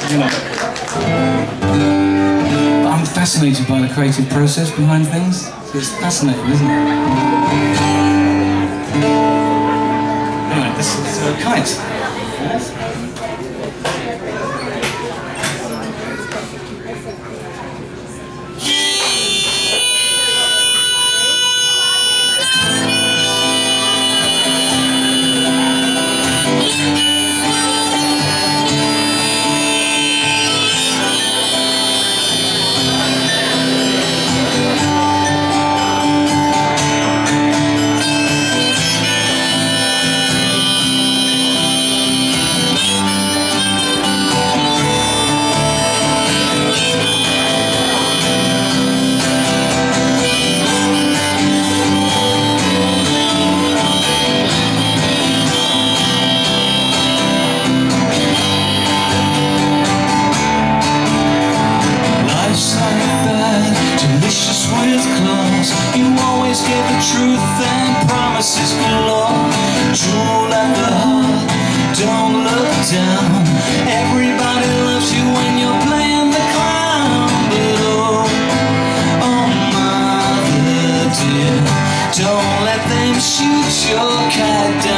You know. But I'm fascinated by the creative process behind things. It's fascinating, isn't it? Anyway, this is a kite. Truth and promises galore. True like the heart, don't look down. Everybody loves you when you're playing the clown. But oh mother dear, don't let them shoot your kite down.